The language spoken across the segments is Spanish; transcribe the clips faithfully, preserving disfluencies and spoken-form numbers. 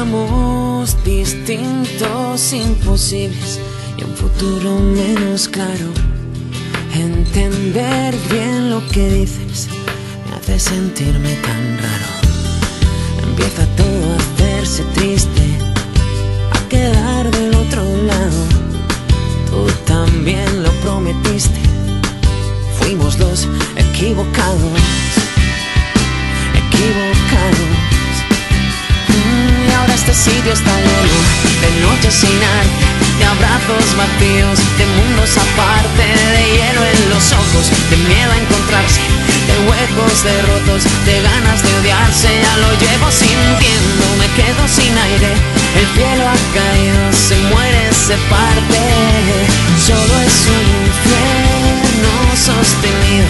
Éramos distintos, imposibles, y un futuro menos claro. Entender bien lo que dices me hace sentirme tan raro. Empieza todo a hacerse triste, a quedar del otro lado. Tú también lo prometiste, fuimos dos equivocados, equivocados. Mm, y ahora este sitio está lleno de noches sin arte, de abrazos vacíos, de mundos aparte, de hielo en los ojos, de miedo a encontrarse, de huecos derrotos, de ganas de odiarse. Ya lo llevo sintiendo, me quedo sin aire, el cielo ha caído, se muere, se parte. Solo es un infierno sostenido,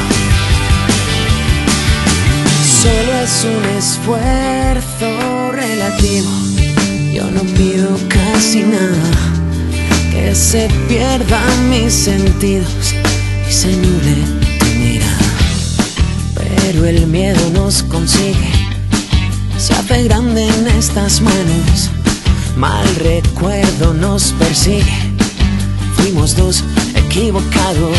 solo es un esfuerzo relativo. Yo no pido casi nada, que se pierdan mis sentidos y se nuble tu mirada. Pero el miedo nos consigue, se hace grande en estas manos. Mal recuerdo nos persigue, fuimos dos equivocados,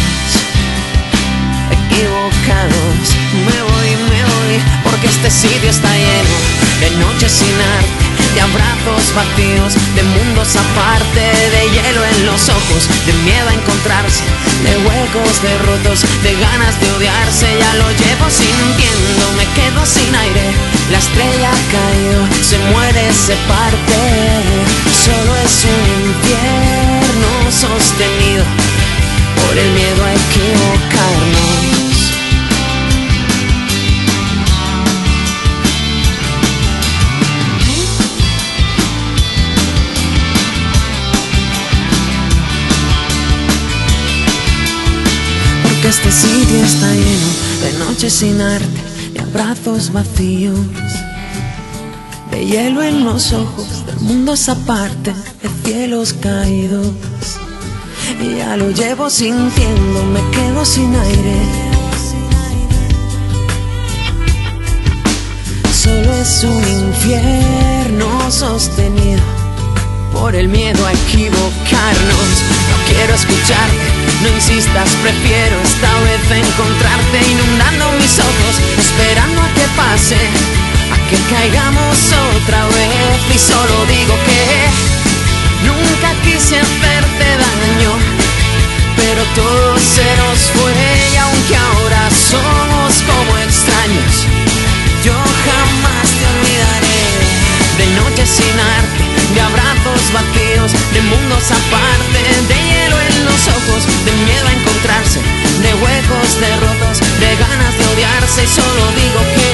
equivocados. Me voy, me voy, porque este sitio está lleno de noches sin arte, de abrazos vacíos, de mundos aparte, de hielo en los ojos, de miedo a encontrarse, de huecos derrotos, de ganas de odiarse. Ya lo llevo sintiendo, me quedo sin aire, la estrella ha caído, se muere, se parte. Solo es un infierno sostenido por el miedo a equivocarnos. Este sitio está lleno de noches sin arte, de abrazos vacíos, de hielo en los ojos, de mundos aparte, de cielos caídos. Y ya lo llevo sintiendo, me quedo sin aire. Solo es un infierno sostenido por el miedo a equivocarnos. No quiero escucharte, no insistas, prefiero esta vez encontrarte inundando mis ojos, esperando a que pase, a que caigamos otra vez. Y solo digo que nunca quise hacerte daño, pero todo se nos fue. Y aunque ahora somos como extraños, yo jamás te olvidaré. De noches sin arte, de abrazos vacíos, de mundos aparte, de hielo en los ojos, de miedo a encontrarse, de huecos derrotos, de ganas de odiarse. Y solo digo que